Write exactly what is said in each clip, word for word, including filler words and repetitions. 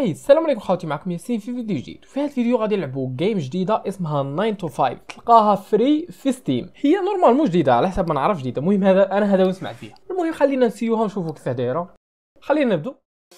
هاي السلام عليكم خوتي، معكم ياسين في فيديو جديد. في هذا الفيديو غادي نلعبوا جيم جديده اسمها ناين تو فايف، تلقاها فري في ستيم. هي نورمال مو جديده على حسب ما نعرف جديده، المهم هذا انا هذا ونسمع فيها. المهم خلينا نسيوها ونشوفوا كيف دايره. خلينا نبدو.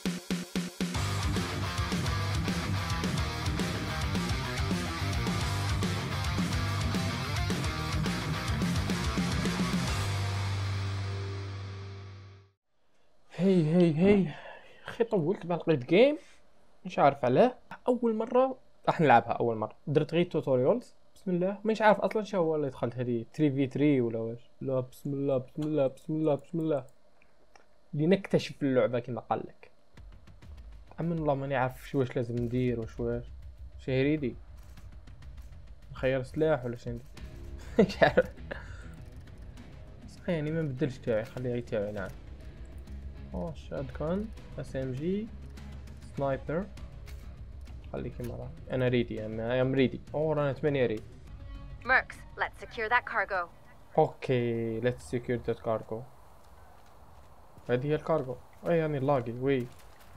هي هي هي اخي طولت بان لقيت جيم مش عارف علاه. اول مره راح نلعبها، اول مره درت غير توتوريالز. بسم الله، مش عارف اصلا شنو هو اللي دخلت هذه ثري في ثري ولا واش. لا بسم الله بسم الله بسم الله بسم الله لنكتشف اللعبه كما قال لك. امن الله ماني عارف شو واش لازم ندير واش واش شهريدي نخير سلاح ولا شنو ندير مش عارف صح، يعني ما نبدلش تاعي، خليه غير تاعي. نعم اوه شات كان اس ام جي سنايبر، خلي كيما راه. انا ريدي، انا ام ريدي. اوه رانا ثمانية ريدي. Mercs, let's secure that cargo. اوكي ليتس سيكيور ذات كارغو. هذه هي الكارغو. اي يعني لاقي وي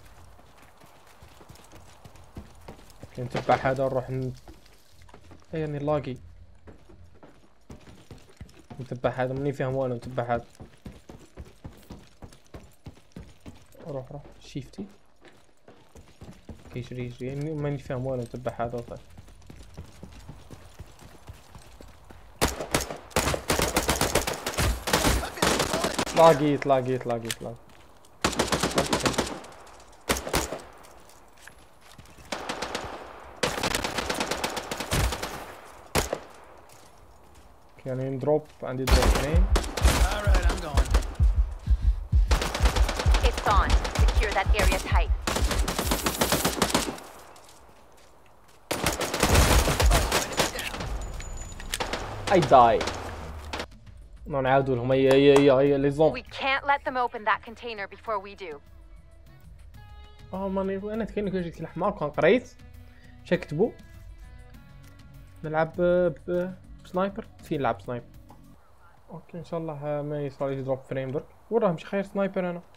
نتبع هذا نروح ن... اي يعني لاقي نتبع هذا، ماني فاهم والو. نتبع هذا، روح روح شيفتي كيجري يجري، يعني ماني فاهم والو. نتبع هذا وصافي. لاقيت لاقيت لاقيت لاقيت يعني ندروب عندي دروب اثنين. Alright, I'm going. It's on. Secure that area tight. I die. نعاودوا لهم. هي هي هي هي لي زوم. We can't let them open that container before we do. اه ماني انا كاين كنجي الحمار كان قريت اش كتبوا. نلعب ب- بسنايبر. فين نلعب سنايبر؟ اوكي ان شاء الله ما يصير دروب فريم درك. وراه مش خير سنايبر انا.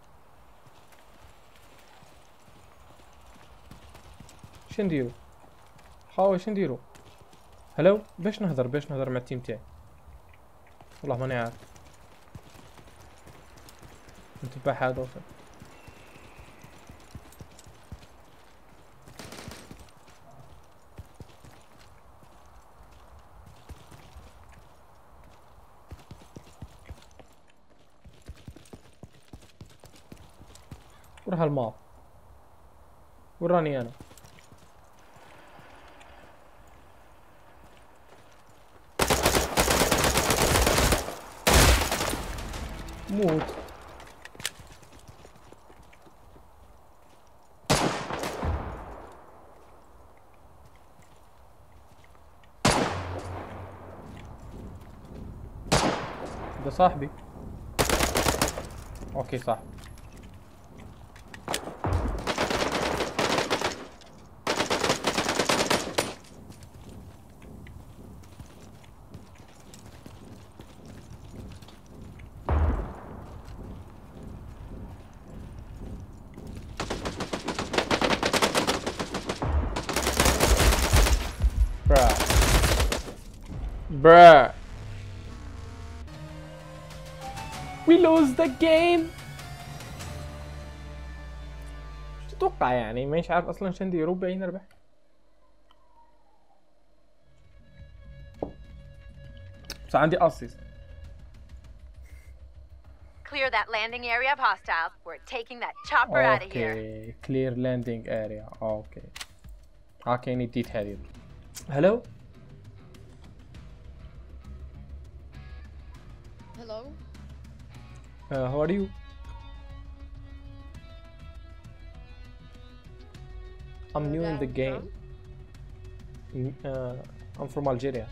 اش نديرو خاوي؟ اش نديرو؟ هلو باش نهضر باش نهضر مع التيم تاعي؟ والله ماني عارف. نتبع هذا وصل. وراه الماب وراني انا. موت. ده صاحبي. اوكي صح. برا برا we lose the game. شو تتوقع يعني؟ مانيش عارف اصلا شو نديرو باين نربح. بس عندي اسيست. Clear that landing area of hostiles. We're taking that chopper out of here. اوكي clear landing area. اوكي ها كاين يديت هذه. هلو Hello. uh, how are you? I'm new in the game. Mm, uh, I'm from Algeria.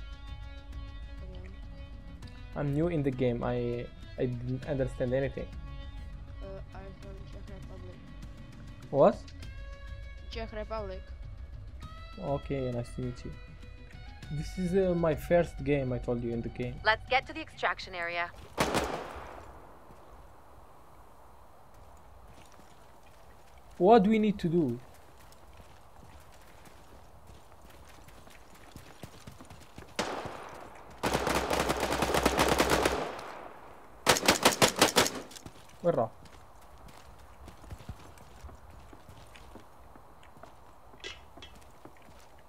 I'm new in the game. I I didn't understand anything. Uh, I'm from Czech Republic. What? Czech Republic. Okay, nice to meet you. This is uh, my first game. I told you in the game. Let's get to the extraction area. What do we need to do?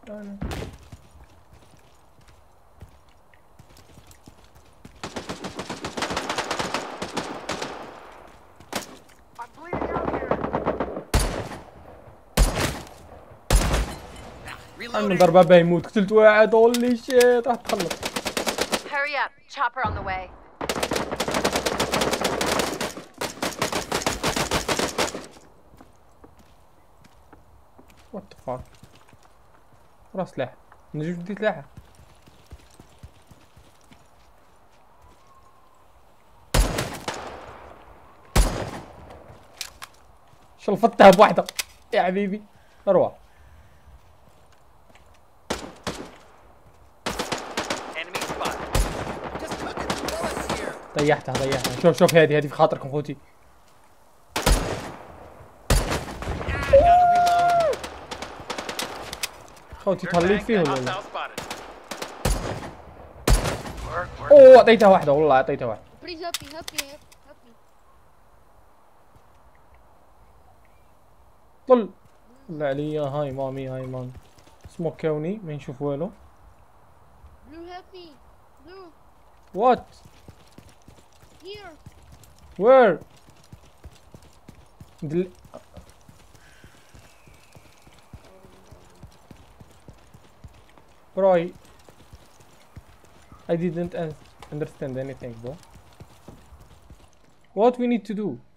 أنا. عم ضربة بيموت. قتلت واحد. هولي شيت. راح تخلص. Hurry up. Chopper on the way. وات ذا فاك. راس سلاح. نجيب بدي سلاح. شلفتها بواحدة يا حبيبي. اروح. ضيعتها ضيعتها. شوف شوف هذه هذه في خاطركم خوتي. خوتي تهليت فيه ولا لا؟ اوه اعطيتها واحدة والله اعطيتها واحدة. Please help me, help me, help, help me. طل. لا عليا. هاي مامي هاي مامي. سموك كوني ما نشوف والو. Blue, help me. Blue, وات here. وير دل... Bro, I, I didn't un understand anything, bro. What we need to do? Uh,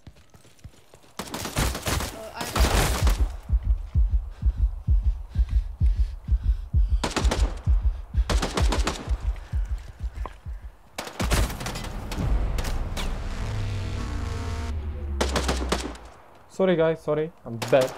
I'm. Sorry guys, sorry, I'm bad.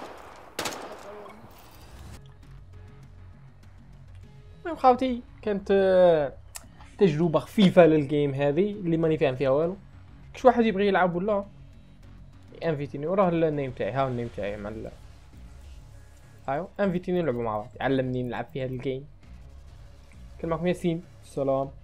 المهم خاوتي كانت آه، تجربة خفيفة للجيم هذه اللي ماني فاهم فيها والو. كش واحد يبغي يلعب ولا انفيتيني وراه النيم تاعي. ها النيم تاعي مع ال ايوا انفيتيني نلعبوا مع بعض. علمني نلعب في هذا الجيم. كان معكم ياسين. سلام.